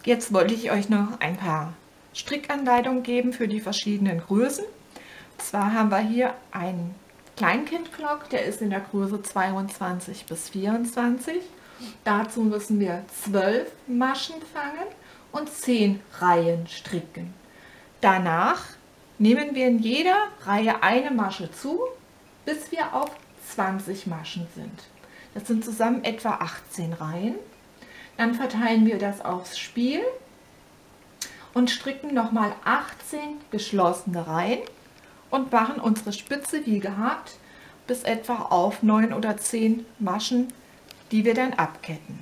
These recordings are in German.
Jetzt wollte ich euch noch ein paar Strickanleitungen geben für die verschiedenen Größen. Zwar haben wir hier einen Kleinkindblock, der ist in der Größe 22 bis 24. Dazu müssen wir 12 Maschen fangen und 10 Reihen stricken. Danach nehmen wir in jeder Reihe eine Masche zu, bis wir auf 20 Maschen sind. Das sind zusammen etwa 18 Reihen. Dann verteilen wir das aufs Spiel und stricken nochmal 18 geschlossene Reihen und machen unsere Spitze wie gehabt bis etwa auf 9 oder 10 Maschen, die wir dann abketten.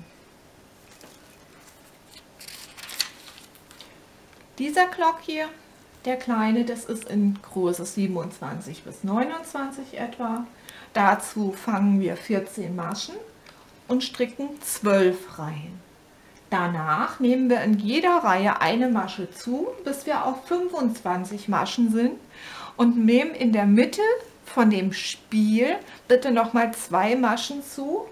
Dieser Glock hier, der kleine, das ist in Größe 27 bis 29 etwa. Dazu fangen wir 14 Maschen und stricken 12 Reihen. Danach nehmen wir in jeder Reihe eine Masche zu, bis wir auf 25 Maschen sind und nehmen in der Mitte von dem Spiel bitte nochmal 2 Maschen zu.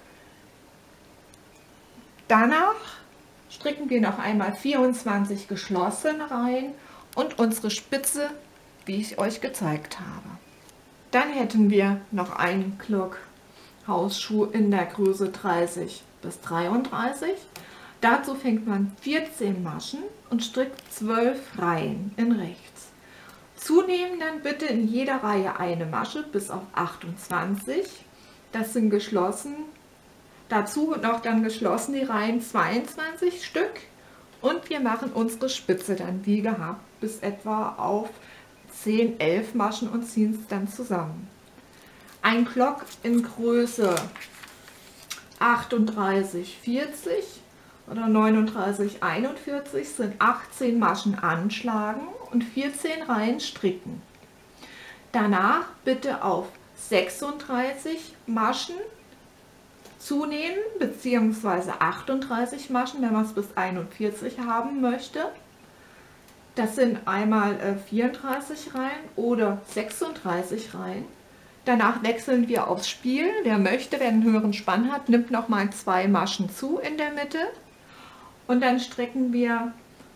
Danach stricken wir noch einmal 24 geschlossene Reihen und unsere Spitze, wie ich euch gezeigt habe. Dann hätten wir noch einen Glock Hausschuh in der Größe 30 bis 33. Dazu fängt man 14 Maschen und strickt 12 Reihen in rechts. Zunehmen dann bitte in jeder Reihe eine Masche bis auf 28. Das sind geschlossen. Dazu noch dann geschlossen die Reihen 22 Stück. Und wir machen unsere Spitze dann wie gehabt bis etwa auf 10, 11 Maschen und ziehen es dann zusammen. Ein Glock in Größe 38, 40 oder 39, 41 sind 18 Maschen anschlagen und 14 Reihen stricken. Danach bitte auf 36 Maschen zunehmen bzw. 38 Maschen, wenn man es bis 41 haben möchte. Das sind einmal 34 Reihen oder 36 Reihen. Danach wechseln wir aufs Spiel. Wer möchte, wer einen höheren Spann hat, nimmt nochmal 2 Maschen zu in der Mitte. Und dann stricken wir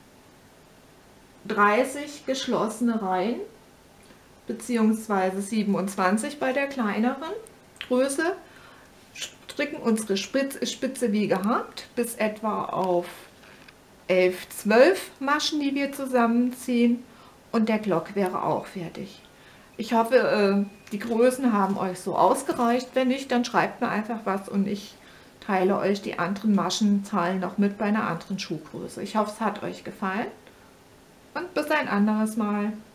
30 geschlossene Reihen, beziehungsweise 27 bei der kleineren Größe. Stricken unsere Spitze wie gehabt bis etwa auf 11, 12 Maschen, die wir zusammenziehen. Und der Glock wäre auch fertig. Ich hoffe, die Größen haben euch so ausgereicht. Wenn nicht, dann schreibt mir einfach was und ich teile euch die anderen Maschenzahlen noch mit bei einer anderen Schuhgröße. Ich hoffe, es hat euch gefallen und bis ein anderes Mal.